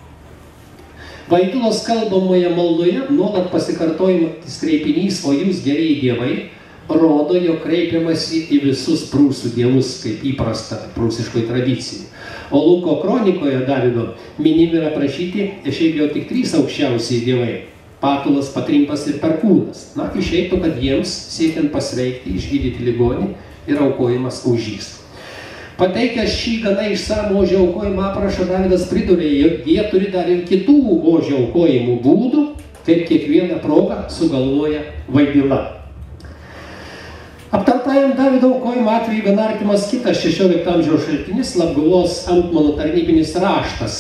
Vaidilos kalbamoje maldoje nuolat pasikartojantis kreipinys, o jūs gerieji dievai, rodo, jog kreipiamasi į visus prūsų dievus, kaip įprasta prūsiškoj tradicijai. O Luko kronikoje Davido minimi yra prašyti šiaip jau tik 3 aukščiausiai dievai – Patulas, Patrimpas ir Perkūnas. Na, išeitų, kad jiems siekiant pasveikti, išgydyti ligonį ir aukojimas ožys. Pateikęs šį gana išsamų ožio aukojimo aprašą, Davidas pridūrė, jog jie turi dar ir kitų ožio aukojimų būdų, kaip kiekvieną progą sugalvoja Vaidila. Aptartajam Davido aukojimo atveju gana artimas kitas 16 amžiaus šaltinis, Labguvos Antmono tarnybinis raštas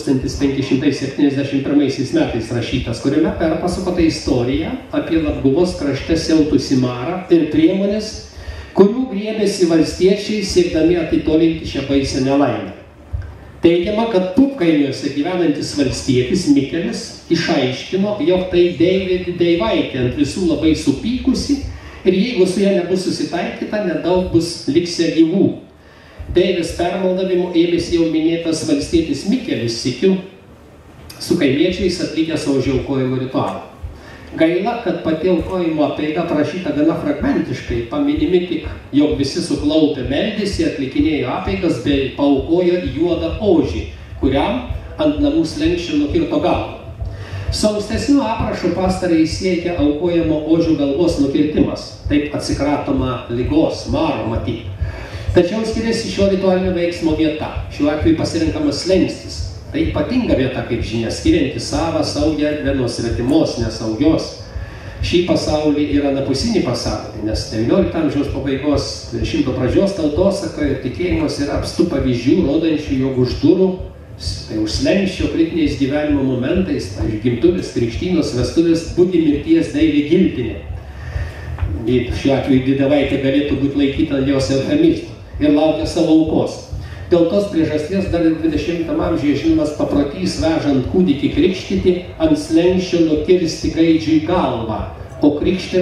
1571 metais rašytas, kuriame perpasakota istorija apie Labguvos krašte siautusį marą ir priemonės, kurių griebėsi valstiečiai siekdami atitolinti šią baisią nelaimę. Teigiama, kad Pupkaimiuose gyvenantis valstietis Mikelis išaiškino, jog tai Deivaitė ant visų labai supykusi ir jeigu su ja nebus susitaikyta, nedaug bus liksę gyvų. Deivis permaldavimu ėmėsi jau minėtas valstietis Mikelis sykiu su kaimiečiais atlikę savo aukojimo ritualą. Gaila, kad pati aukojimo apeiga aprašyta gana fragmentiškai, paminimi tik, jog visi suklaupę meldėsi, atlikinėjo apeigas bei paaukojo juodą ožį, kuriam ant namų slenksčio nukirto galvą. Su ankstesniu aprašu pastarąjį siekia aukojamo ožių galvos nukirtimas, taip atsikratoma ligos, maro matyti. Tačiau skiriasi šio ritualinio veiksmo vieta, šiuo atveju pasirinkamas slengstis. Tai ypatinga vieta, kaip žinia, skirianti savą saugią erdvę nuo svetimos, nesaugios. Šį pasaulį ir anapusinį pasaulį, nes 19 amžiaus pabaigos, 20 pradžios tautosakoje ir tikėjimas yra apstu pavyzdžių, rodančių, jog už durų, tai už slenksčio kritiniais gyvenimo momentais, pavyzdžiui, gimtuvės, krikštynos, vestuvės, būti mirties deivė giltinė. Šiuo atveju Dievaitė galėtų būti laikyta ant jos eufemizmo ir laukia savo aukos. Dėl tos priežasties dar 20 amžiuje žinomas paprotys vežant kūdikį krikštyti ant slenksčio nukirsti gaidžiui galvą, o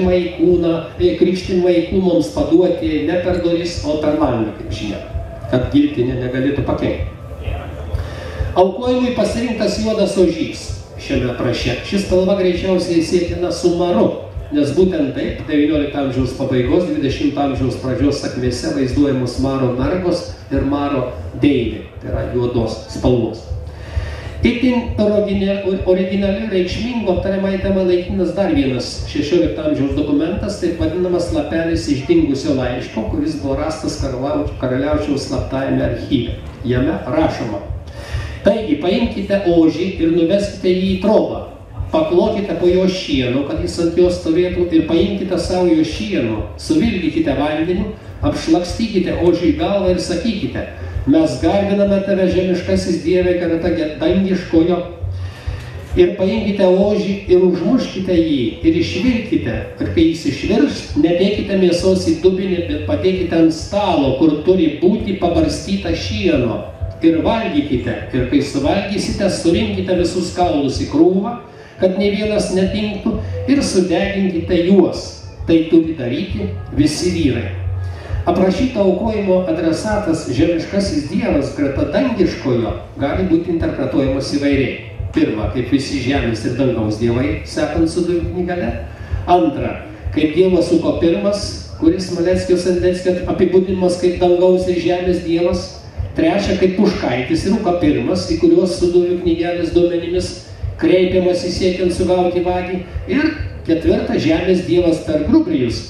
krikštimai kūnoms paduoti ne per duris, o per langą, kaip žinia, kad giltinė negalėtų pakenkti. Aukojimui pasirinktas juodas ožys šiame apraše. Šis spalva greičiausiai sietina su maru, nes būtent taip 19 amžiaus pabaigos, 20 amžiaus pradžios sakmėse vaizduojamos maro mergos ir maro deivė, tai yra juodos spalvos. Itin originali reikšmingo aptariamai tema laikinas dar vienas 16 amžiaus dokumentas, taip vadinamas lapelis iš dingusio laiško, kuris buvo rastas karaliaučiaus slaptajame archyve. Jame rašoma: taigi paimkite ožį ir nuveskite jį į trobą. Paklokite po jo šieno, kad jis ant jos stovėtų, ir paimkite savo jo šieno, suvilgykite vandeniu, apšlakstykite ožį į galvą ir sakykite: mes garbiname tave, žemiškasis Dieve, greta dangiškojo, ir paimkite ožį ir užmuškite jį ir išvirkite, ir kai jis išvirs, nedėkite mėsos į dubinį, bet padėkite ant stalo, kur turi būti pabarstyta šieno, ir valgykite, ir kai suvalgysite, surinkite visus kaulus į krūvą, kad ne vienas nedingtų, ir sudeginkite juos. Tai turi daryti visi vyrai. Aprašyto aukojimo adresatas žemiškasis Dievas greta dangiškojo gali būti interpretuojamas įvairiai. Pirma, kaip visi žemės ir dangaus dievai, sekant Sūduvių knygale. Antra, kaip Dievas Uko pirmas, kuris Maleckio Sandeckio apibūdinimas kaip dangaus ir žemės dievas. Trečia, kaip Puškaitis ir Uko pirmas, į kuriuos Sūduvių knygelės duomenimis kreipiamas įsiekiant sugauti vagį. Ir ketvirta, žemės dievas per Grubrijus,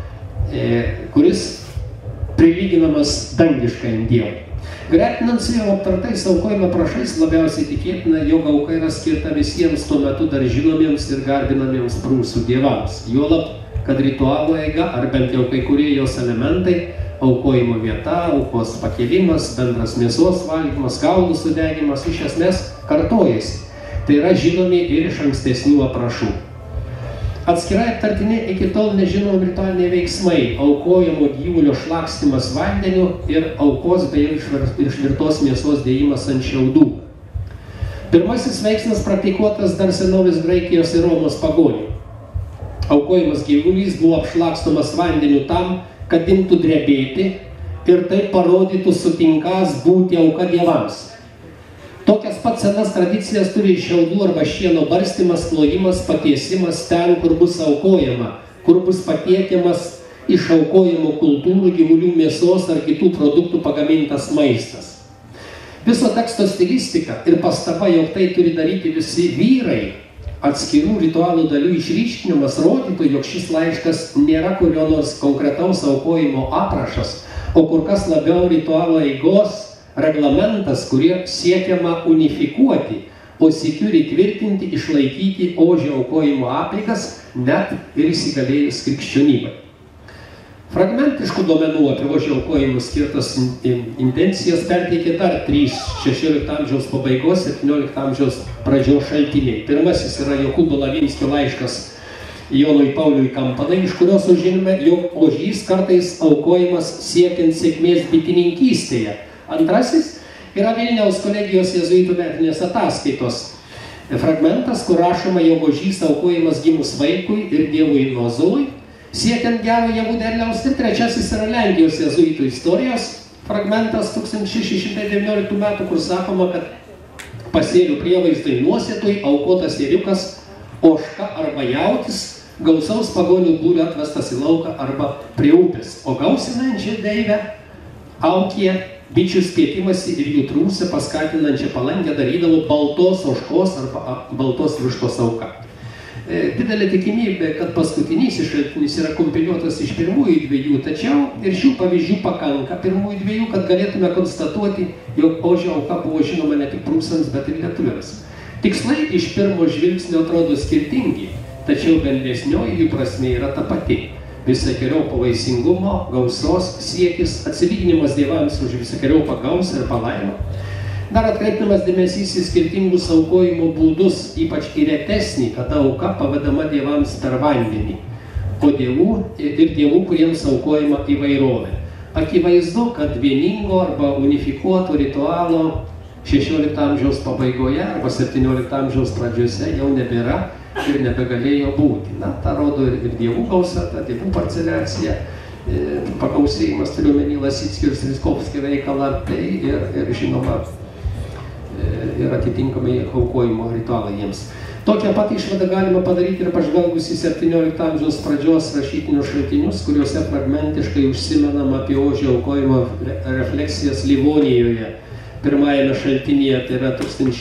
kuris prilyginamas dangiškajam dievui. Gretinant su jau aptartais aukojimo aprašais, labiausiai tikėtina, jog auka yra skirta visiems tuo metu dar žinomiems ir garbinamiems prūsų dievams. Juolab, kad ritualo eiga, ar bent jau kai kurie jos elementai, aukojimo vieta, aukos pakėlimas, bendras mėsos valgymas, kaulų sudegimas, iš esmės kartojasi. Tai yra žinomi ir iš ankstesnių aprašų. Atskirai aptartini iki tol nežinomi ritualiniai veiksmai, aukojamo gyvulio šlakstymas vandeniu ir aukos bei išvirtos mėsos dėjimas ant šiaudų. Pirmasis veiksmas praktikuotas dar senovės Graikijos ir Romos pagonių. Aukojimas gyvulys buvo apšlakstomas vandeniu tam, kad imtų drebėti ir taip parodytų sutinkąs būti auka dievams. Tokias pat senas tradicijas turi šiaudų arba šieno barstymas, klojimas, patiesimas ten, kur bus aukojama, kur bus patiekiamas iš aukojimo kultūrų, gyvulių mėsos ar kitų produktų pagamintas maistas. Viso teksto stilistika ir pastaba, jog tai turi daryti visi vyrai, atskirų ritualų dalių išryškinimas rodytų, jog šis laiškas nėra kurio nors konkretaus aukojimo aprašas, o kur kas labiau ritualo eigos reglamentas, kurie siekiama unifikuoti, o sykiu įtvirtinti, išlaikyti ožio aukojimo apeigas, net ir įsigalėjus krikščionybei. Fragmentiškų duomenų apie ožio aukojimus skirtas intencijas perteikė dar 3 16 amžiaus pabaigos, 17 amžiaus pradžios šaltiniai. Pirmasis yra Jokūbo Lavinskio laiškas Jonui Pauliui Kampanai, iš kurios sužinome, jog ožys kartais aukojimas siekiant sėkmės bitininkystėje. Antrasis yra Vilniaus kolegijos jėzuitų metinės ataskaitos fragmentas, kur rašoma, jog ožys aukojimas gimus vaikui ir dievui Nozului, siekiant gero javų derliaus. Ir trečiasis yra Lenkijos jėzuitų istorijos fragmentas 1619 metų, kur sakoma, kad pasėlių prievaizdai nuosėtui aukotas ėriukas, ožka arba jautis, gausaus pagonių būrio atvestas į lauką arba prie upės. O gausinančią deivę aukie bičių spėtimasi ir jų trūsę paskatinančią palankę darydavo baltos ožkos arba baltos vištos auka. Didelė tikimybė, kad paskutinysis šaltinis yra kompiliuotas iš pirmųjų dviejų, tačiau ir šių pavyzdžių pakanka pirmųjų dviejų, kad galėtume konstatuoti, jog ožio auka buvo žinoma ne tik prūsams, bet ir lietuviams. Tikslai iš pirmo žvilgsnio atrodo skirtingi, tačiau bendresnioji jų prasmė yra ta pati. Visokeriopio vaisingumo, gausos siekis, atsilyginimas dievams už visokeriopą gausą ir palaimą. Dar atkreipdamas dėmesys į skirtingus aukojimo būdus, ypač į retesnį, kada auka pavedama dievams per vandenį, o dievų, kuriems aukojama įvairovė. Akivaizdu, kad vieningo arba unifikuoto ritualo 16 amžiaus pabaigoje arba 17 amžiaus pradžiose jau nebėra ir nebegalėjo būti. Na, tą rodo ir dievų gausa, ta dievų parceliacija, pagausėjimas, turiuomenį Lasickio ir Striskovskio veikalą, tai ir žinoma, ir atitinkamai aukojimo ritualai jiems. Tokią pat išvadą galima padaryti ir pažvelgus į 17 amžiaus pradžios rašytinius šaltinius, kuriuose fragmentiškai užsimenama apie ožio aukojimo refleksijas Livonijoje. Pirmajame šaltinyje, tai yra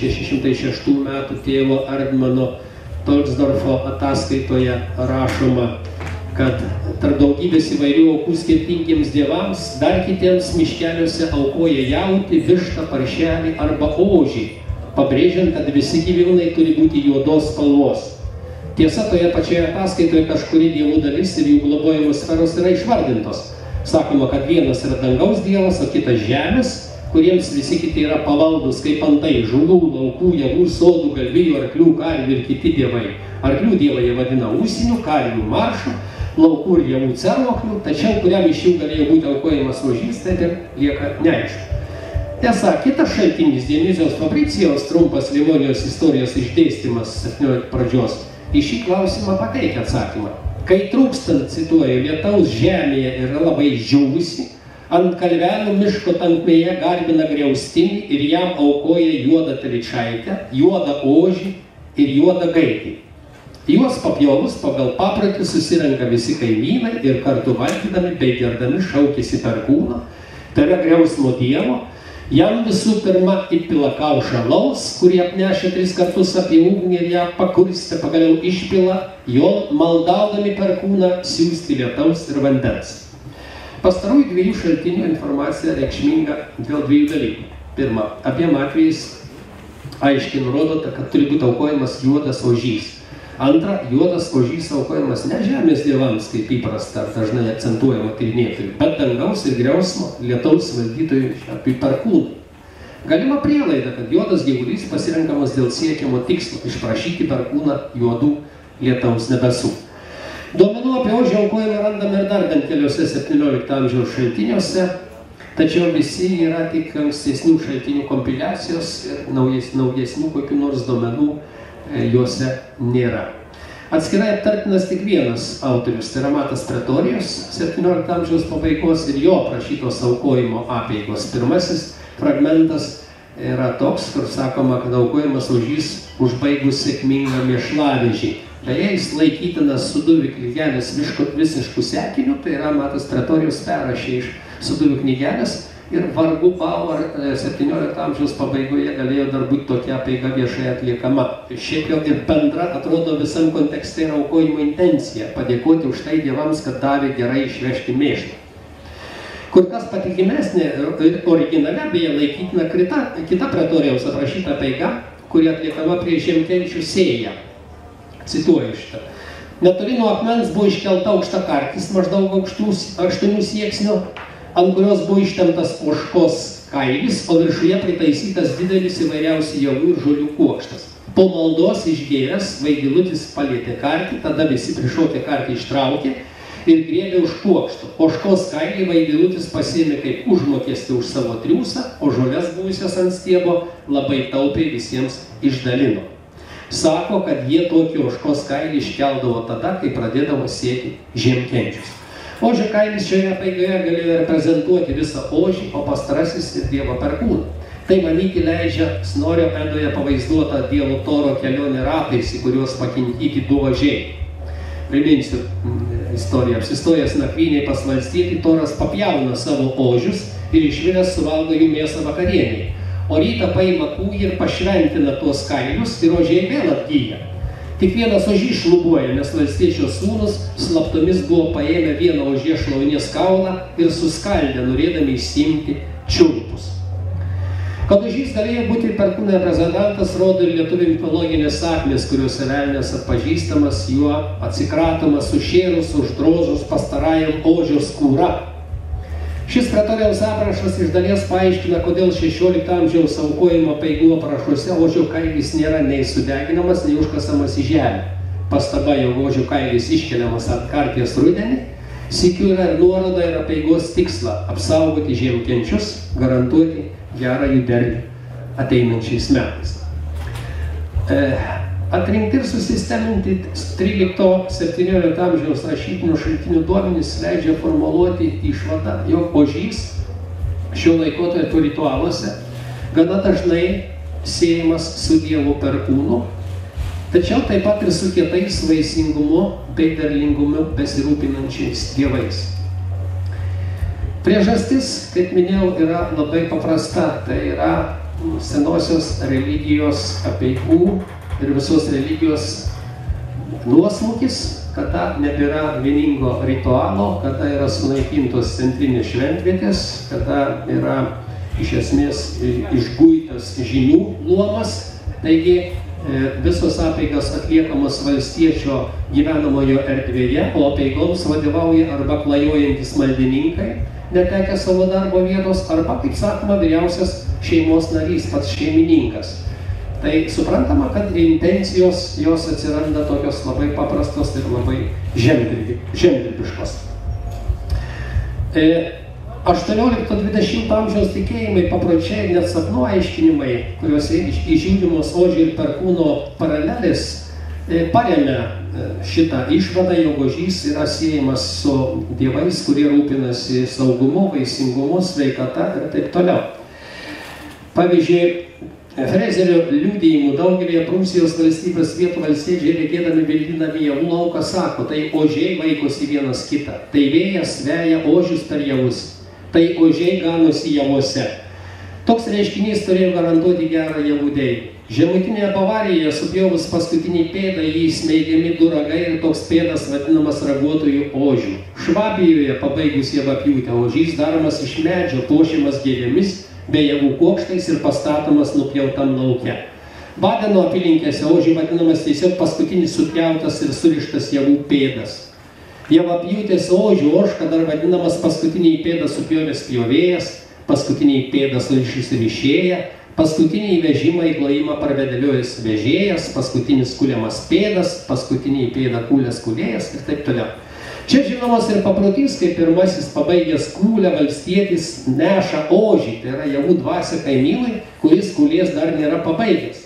1606 metų tėvo Ardmano Tolsdorfo ataskaitoje rašoma, kad tarp daugybės įvairių aukų skirtingiems dievams, dar kitiems miškeliuose aukoja jautį, vištą, paršelį arba ožį, pabrėžiant, kad visi gyvūnai turi būti juodos spalvos. Tiesa, toje pačioje ataskaitoje kažkuri dievų dalis ir jų globojamos sferos yra išvardintos. Sakoma, kad vienas yra dangaus dievas, o kitas žemės, kuriems visi kiti yra pavaldus, kaip antai žuvų, laukų, javų, sodų, galvijų, arklių, karvių ir kiti dievai. Arklių dievą jie vadina ūsiniu, karvių maršu, laukų ir javų cervoklių, tačiau kuriam iš jų galėjo būti aukojamas ožys, tai ir lieka neaišku. Tiesa, kitas šaltinis, Dionizijos Fabricijaus trumpas Livonijos istorijos išdėstymas 17 pradžios, į šį klausimą pateikia atsakymą. Kai trūkstant, cituoju, lietaus žemėje yra labai džiūvusi, ant kalvelų miško tankmėje garbina griaustinį ir jam aukoja juodą telyčaitę, juodą ožį ir juodą gaidį. Juos papjovus pagal paprotį susirenka visi kaimynai ir kartu valgydami bei gerdami šaukėsi perkūno, tai yra griausmo dievo. Jam visų pirma įpila kaušą alaus, kurį apnešė 3 kartus apie ugnį ir ją pakurstė, pagaliau išpila, jo maldaudami perkūną siųsti lietaus ir vandens. Pastarųjų dviejų šaltinių informacija reikšminga dėl dviejų dalykų. Pirma, abiem atvejais aiškiai nurodota, kad turi būti aukojamas juodas ožys. Antra, juodas ožys aukojamas ne žemės dievams, kaip įprasta ar dažnai akcentuojama tyrinėtojų, bet dangaus ir griausmo lietaus valdytojų šiaip perkūnui. Galima prielaida, kad juodas gyvulys pasirenkamas dėl siekiamo tikslo išprašyti perkūną juodų lietaus debesų. Duomenų apie ožio aukojimą randame ir dar bent keliuose 17 amžiaus šaltiniuose, tačiau visi yra tik ankstesnių šaltinių kompiliacijos ir naujesnių kokių nors duomenų juose nėra. Atskirai aptartinas tik vienas autorius, tai yra Matas Pretorijus, 17 amžiaus pabaigos ir jo aprašytos aukojimo apeigos. Pirmasis fragmentas yra toks, kur sakoma, kad aukojimas ožys užbaigus sėkmingą mėšlavežį. Beje, jis laikytinas Suduvių knygelės visiškų sekinių, tai yra Matas Pretorijus perrašė iš Suduvių knygelės ir vargu bau ar 17 amžiaus pabaigoje galėjo dar būti tokia apeiga viešai atliekama. Šiaip jau ir bendra atrodo visam kontekste yra aukojimo intencija, padėkoti už tai dievams, kad davė gerai išvežti mėšlą. Kur kas patikimesnė ir originale beje laikytina kita Pretorijaus aprašyta apeiga, kuri atliekama prie Žemkevičių sėją. Cituoju šitą. Netoli nuo akmens buvo iškelta aukšta kartis, maždaug 8 sieksnių, ant kurios buvo ištemptas ožkos kailis, o viršuje pritaisytas didelis įvairiausių javų ir žolių kuokštas. Po maldos išgėręs, vaidilutis palietė kartį, tada visi prišokę kartį ištraukė ir griebė už puokštų. Ožkos kailį vaidilutis pasiėmė kaip užmokestį už savo triūsą, o žoles buvusias ant stiebo labai taupiai visiems išdalino. Sako, kad jie tokį ožkos kailį iškeldavo tada, kai pradėdavo sėti žiemkenčius. Ožio kailis šioje apeigoje galėjo reprezentuoti visą ožį, o pastarasis ir Dievo perkūną. Tai manyti leidžia Snorio Edoje pavaizduota Dievo Toro kelionė ratais, į kuriuos pakinkyti du ožiai. Priminsiu istoriją. Apsistojęs nakvynėje pas valstietį, Toras papjauna savo ožius ir išviręs suvalgo jų mėsą vakarieniai. O rytą paima kūjį ir pašventina tuos kailius ir ožiai vėl atgyja. Tik vienas ožys šlubuoja, nes valstiečio sūnus slaptomis buvo paėmę vieną ožies šlaunies kaulą ir suskaldę, norėdami išsiimti čiulpus. Kad ožys galėjo būti perkūno reprezentantas, rodo ir lietuvių mitologinės sakmės, kuriuose velnias atpažįstamas, juo atsikratomas, sušėrus, uždrožus pastarajam ožio skūra. Šis pretoriaus aprašas iš dalies paaiškina, kodėl 16 amžiaus aukojimo apeigų aprašuose ožio kailis nėra nei sudeginamas, nei užkasamas į žemę. Pastaba, jog ožio kailis iškeliamas ant karties rudenį, sykiu yra ir nuoroda ir apeigos tikslą – apsaugoti žiemkenčius, garantuoti gerą jų derlių ateinančiais metais. Atrinkti ir susisteminti 13-17 amžiaus rašytinių šaltinių duomenys leidžia formuluoti išvadą, jog ožys šio laikotarpio ritualuose gana dažnai siejamas su Dievo perkūnu, tačiau taip pat ir su kietais vaisingumu bei derlingumu besirūpinančiais dievais. Priežastis, kaip minėjau, yra labai paprasta, tai yra senosios religijos apeigų ir visos religijos nuosmukis, kada nebėra vieningo ritualo, kada yra sunaikintos centrinės šventvietės, kada yra iš esmės išguitas žinių luomas. Taigi visos apeigas atliekamos valstiečio gyvenamojo erdvėje, o apeigoms vadovauja arba klajojantis maldininkai, netekę savo darbo vietos, arba, kaip sakoma, vyriausias šeimos narys, pats šeimininkas. Tai suprantama, kad intencijos jos atsiranda tokios labai paprastos ir labai žemdirbiškos. 18-20 amžiaus tikėjimai, papročiai, net sapnų aiškinimai, kuriuose įžiūrimos ožio ir perkūno paralelės, paremia šitą išvadą, jog ožys yra siejamas su dievais, kurie rūpinasi saugumu, vaisingumu, sveikata ir taip toliau. Pavyzdžiui, Frezerio liudijimų daugelėje Prūsijos valstybės vietų valstiečiai regėdami vilkinami javų lauką sako, tai ožiai vaikosi vienas kitą, tai vėjas veja ožius per javus, tai ožiai ganosi javuose. Toks reiškinys turėjo garantuoti gerą javų derlių. Žemutinėje Bavarijoje supjovus paskutinį pėdą jį smeigiami du ragai ir toks pėdas vadinamas raguotojų ožių. Švabijoje pabaigus javapjūtę ožys daromas iš medžio, puošiamas gėlėmis, be javų kuokštais ir pastatomas nupjautam lauke. Badeno apylinkėse ožių vadinamas tiesiog paskutinis supjautas ir surištas javų pėdas. Javapjūtės ožių ožka dar vadinamas paskutinį pėdą supjovęs pjovėjas, paskutinį pėdą surišus rišėja, paskutinį vežimą į klojimą parvedeliojęs vežėjas, paskutinis kuliamas pėdas, paskutinį pėdą kūlęs kūlėjas ir taip toliau. Čia žinomas ir paprotys, kai pirmasis pabaigęs kūlę valstietis neša ožį, tai yra javų dvasia kaimynui, kuris kūlės dar nėra pabaigęs.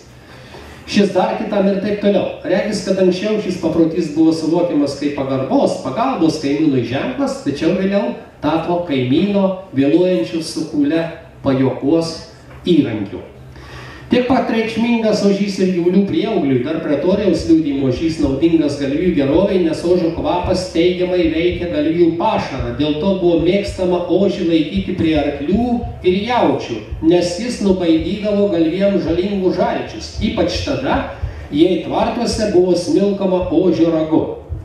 Šis dar kitam ir taip toliau. Regis, kad anksčiau šis paprotys buvo suvokiamas kaip pagarbos, pagalbos kaimynui ženklas, tačiau vėliau tapo kaimyno vėluojančių su kūle pajuokos įrankiu. Tiek pat reikšmingas ožys ir gyvulių prieaugliui, dar pretoriaus liudijimo ožys naudingas galvijų gerovei, nes ožio kvapas teigiamai veikia galvijų pašarą. Dėl to buvo mėgstama ožį laikyti prie arklių ir jaučių, nes jis nubaidydavo galvijams žalingus žalčius, ypač tada, jei tvartuose buvo smilkama ožio ragu.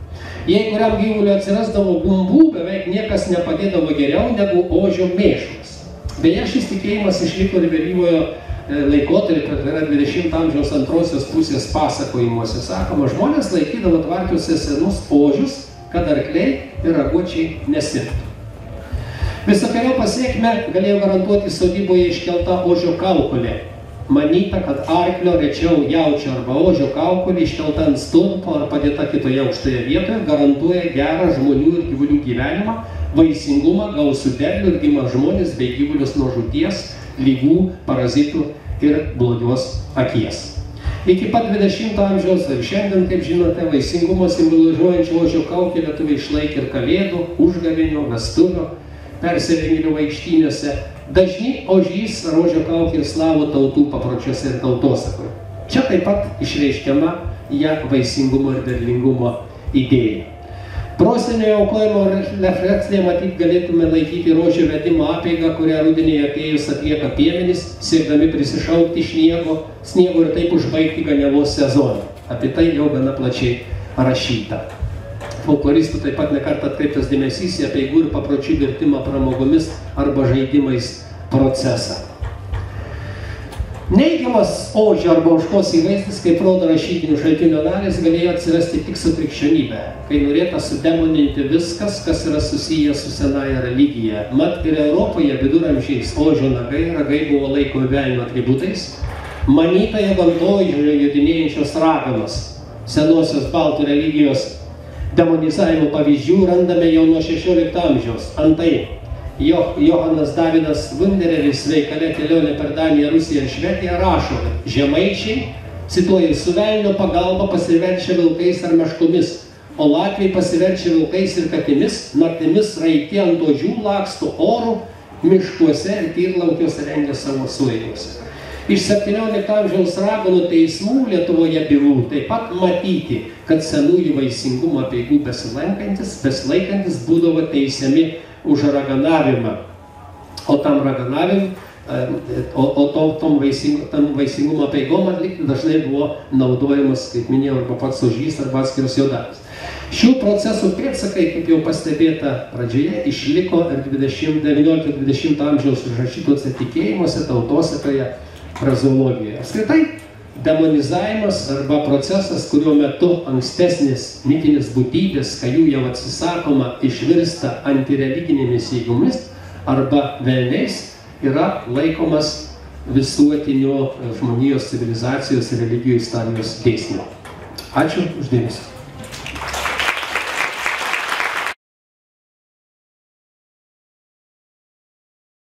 Jei kuriam gyvuliui atsirasdavo gumbų, beveik niekas nepadėdavo geriau negu ožio mėšlas. Beje, šis tikėjimas išliko ir vėlyvojo laikotarpio, tai yra 20 amžiaus antrosios pusės pasakojimuose. Sakoma, žmonės laikydavo tvartuose senus ožius, kad arkliai ir raguočiai nesirgtų. Visokiojo pasiekme galėjo garantuoti sodyboje iškelta ožio kaukolė. manyta, kad arklio, rečiau jaučio arba ožio kaukolė iškelta ant stulpo ar padėta kitoje aukštoje vietoje garantuoja gerą žmonių ir gyvulių gyvenimą, vaisingumą, gausų derlių ir gimą žmonės bei gyvulius nuo žūties, lygų, parazitų ir blogios akies. Iki pat 20 amžiaus ir šiandien, kaip žinote, vaisingumą simbolizuojančio ožio kaukę lietuviai išlaikė ir kalėdų, užgavėnių, vestuvių, persirengėlių vaikštynėse. Dažni ožys ar ožio kaukė slavų tautų papročiuose ir tautosakoje. Čia taip pat išreiškiama ją vaisingumo ir derlingumo idėja. Prosenio aukojimo refleksija matyt galėtume laikyti rožio vedimo apeigą, kurią rudenį atėjus atlieka piemenys, siekdami prisišaukti sniego ir taip užbaigti ganiavos sezoną. Apie tai jau gana plačiai rašyta. Folkloristų taip pat nekart atkreiptas dėmesys į apeigų ir papročių virtimą pramogomis arba žaidimais procesą. Neigiamas ožio arba ožkos įvaizdis, kaip rodo rašytinių šaltinių analizė, galėjo atsirasti tik su krikščionybė, kai norėta sudemoninti viskas, kas yra susiję su senaja religija. Mat ir Europoje viduramžiais ožio ragai buvo laikomi velnio atributais, manyta, jog ant ožio jodinėjančios raganos, senosios baltų religijos demonizavimo pavyzdžių randame jau nuo 16 amžiaus. Antai Johanas Davidas Wundereris veikale Kelionė per Daniją, Rusiją ir Švediją rašo, kad žemaičiai, cituoju, su velnio pagalba pasiverčia vilkais ar meškomis, o latviai pasiverčia vilkais ir katimis, naktimis raiti ant ožių laksto orų, miškuose ir tyrlaukiuose rengia savo sueigas. Iš 17 amžiaus raganų teismų Lietuvoje bylų taip pat matyti, kad senųjų vaisingumo apeigų besilaikantis būdavo teisiami už raganavimą. O tam raganavimui, tom vaisingumo apeigom atlikti dažnai buvo naudojamas, kaip minėjau, arba pats ožys, arba atskiras jo dalis. Šių procesų pėdsakai, kaip jau pastebėta pradžioje, išliko ir 19-20 amžiaus užrašytuose tikėjimuose, tautosakoje, frazeologijoje. Apskritai, demonizavimas arba procesas, kurio metu ankstesnės mitinės būtybės, kai jų jau atsisakoma, išvirsta antireliginėmis jėgomis arba velniais, yra laikomas visuotinio žmonijos civilizacijos ir religijų istorijos dėsniu. Ačiū už dėmesį.